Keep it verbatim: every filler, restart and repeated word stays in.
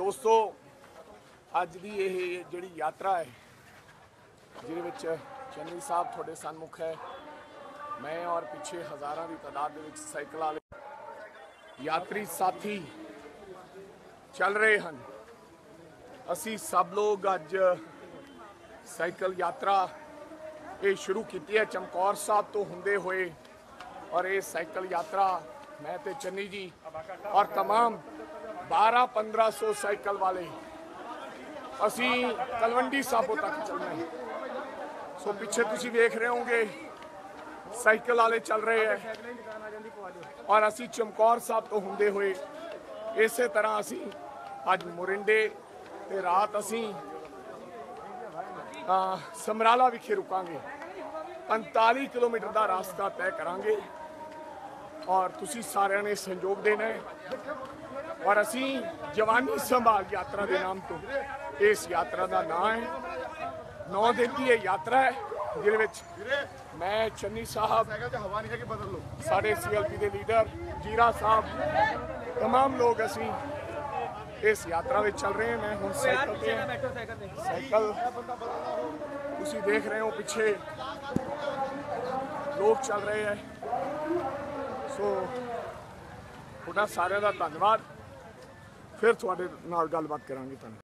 दोस्तों अज की यह जी यात्रा है जिहदे चन्नी साहब थोड़े सन्मुख है, मैं और पिछे हज़ारों की तादाद में साइकिल वाले यात्री साथी चल रहे हैं। असी सब लोग अज साइकिल यात्रा ये शुरू की है चमकौर साहब तो होंदे हुए, और ये साइकिल यात्रा मैं ते चन्नी जी और तमाम बारह पंद्रह सौ साइकिल वाले असी तलवंडी साबो तक चलना है। सो पिछे तुसी देख रहे होंगे साइकिल वाले चल रहे हैं, और असी चमकौर साहब तो होंदे हुए इस तरह असी अज मोरिंडे ते रात असी समराला विखे रुकांगे। पैंताली किलोमीटर का रास्ता तय करांगे और तुसी सारिਆਂ ने सहयोग देना है। और असी जवानी संभाल यात्रा के नाम तो इस यात्रा का नाम है। नौ दिन की यह यात्रा है जिहदे मैं चन्नी साहब साढ़े सी एल पी के लीडर जीरा साहब तमाम लोग असी इस यात्रा में चल रहे हैं। मैं हूँ साइकिल पे साइकिल तुसी देख रहे हो पिछे लोग चल रहे हैं। सो तुहाडा सारिਆਂ ਦਾ धन्यवाद। फिर तुहाडे नाल गलबात करांगे।